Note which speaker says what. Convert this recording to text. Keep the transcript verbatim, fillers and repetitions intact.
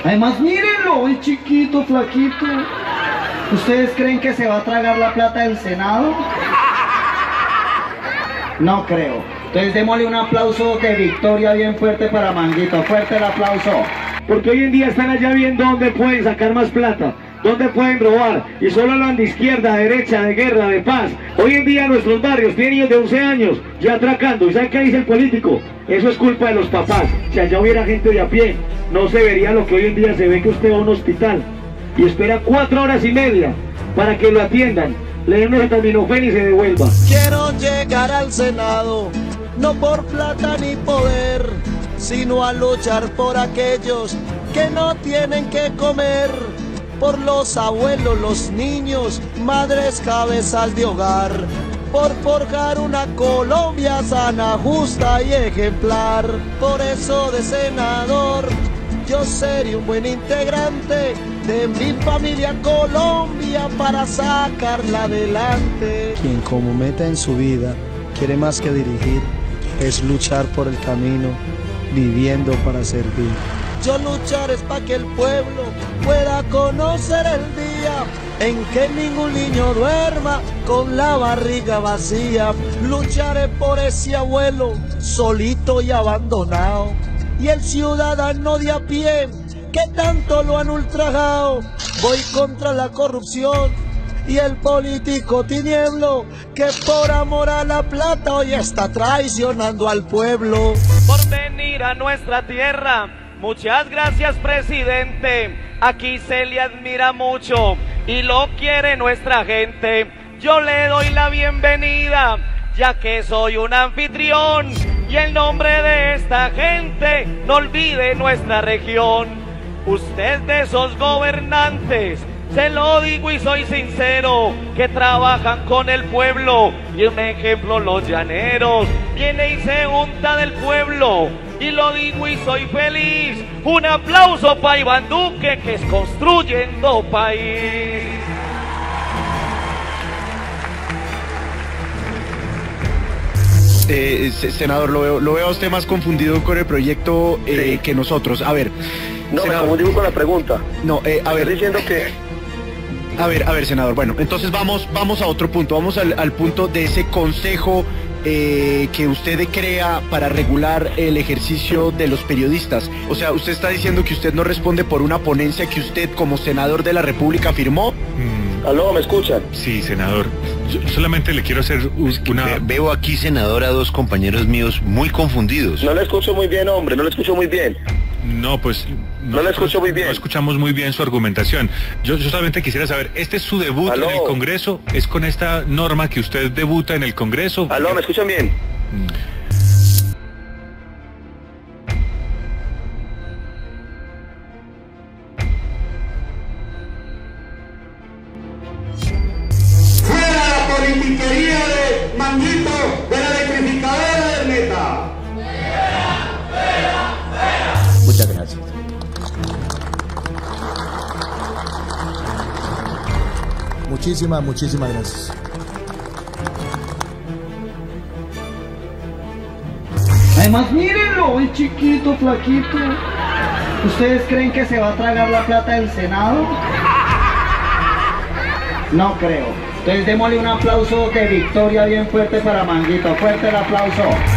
Speaker 1: Además, mírenlo, el chiquito, flaquito. ¿Ustedes creen que se va a tragar la plata del Senado? No creo. Entonces démosle un aplauso de victoria bien fuerte para Manguito. Fuerte el aplauso.
Speaker 2: Porque hoy en día están allá viendo dónde pueden sacar más plata, dónde pueden robar, y solo hablan de izquierda, derecha, de guerra, de paz. Hoy en día nuestros barrios tienen niños de once años ya atracando. ¿Y saben qué dice el político? Eso es culpa de los papás. Si allá hubiera gente de a pie, no se vería lo que hoy en día se ve, que usted va a un hospital y espera cuatro horas y media para que lo atiendan, le den un acetaminofén y se devuelva.
Speaker 3: Quiero llegar al Senado, no por plata ni poder, sino a luchar por aquellos que no tienen que comer, por los abuelos, los niños, madres, cabezas de hogar, por forjar una Colombia sana, justa y ejemplar. Por eso de senador yo seré un buen integrante de mi familia Colombia para sacarla adelante. Quien como meta en su vida quiere más que dirigir, es luchar por el camino, viviendo para servir. Yo lucharé para que el pueblo pueda conocer el día en que ningún niño duerma con la barriga vacía. Lucharé por ese abuelo solito y abandonado, y el ciudadano de a pie que tanto lo han ultrajado. Voy contra la corrupción y el político tinieblo que por amor a la plata hoy está traicionando al pueblo.
Speaker 4: Por venir a nuestra tierra, muchas gracias, presidente. Aquí se le admira mucho y lo quiere nuestra gente. Yo le doy la bienvenida, ya que soy un anfitrión, y el nombre de esta gente no olvide nuestra región. Usted de esos gobernantes, se lo digo y soy sincero, que trabajan con el pueblo, y un ejemplo los llaneros. Viene y se junta del pueblo, y lo digo y soy feliz. Un aplauso para Iván Duque, que es construyendo país.
Speaker 5: Eh, senador, lo veo, lo veo a usted más confundido con el proyecto eh, sí. que nosotros. A ver.
Speaker 6: No, senador, me confundí con la pregunta.
Speaker 5: No, eh, a ver.
Speaker 6: Estoy diciendo que...
Speaker 5: A ver, a ver, senador. Bueno, entonces vamos, vamos a otro punto. Vamos al, al punto de ese consejo eh, que usted crea para regular el ejercicio de los periodistas. O sea, usted está diciendo que usted no responde por una ponencia que usted como senador de la República firmó.
Speaker 6: Mm. ¿Aló, me escuchan?
Speaker 7: Sí, senador. Yo solamente le quiero hacer una...
Speaker 8: Ve, veo aquí, senador, a dos compañeros míos muy confundidos.
Speaker 6: No le escucho muy bien, hombre, no le escucho muy bien.
Speaker 7: No, pues...
Speaker 6: No, no le escucho muy bien.
Speaker 7: No escuchamos muy bien su argumentación. Yo, yo solamente quisiera saber, ¿este es su debut ¿Aló? en el Congreso? ¿Es con esta norma que usted debuta en el Congreso?
Speaker 6: ¿Aló, me escuchan bien?
Speaker 7: Mm.
Speaker 9: Politiquería de Manguito, de la electrificadora del Meta.
Speaker 10: ¡Fuera, fuera, fuera!
Speaker 11: Muchas gracias. Muchísimas, muchísimas gracias.
Speaker 1: Además, mírenlo, el chiquito, flaquito. ¿Ustedes creen que se va a tragar la plata del Senado? No creo. Entonces démosle un aplauso de victoria bien fuerte para Manguito. Fuerte el aplauso.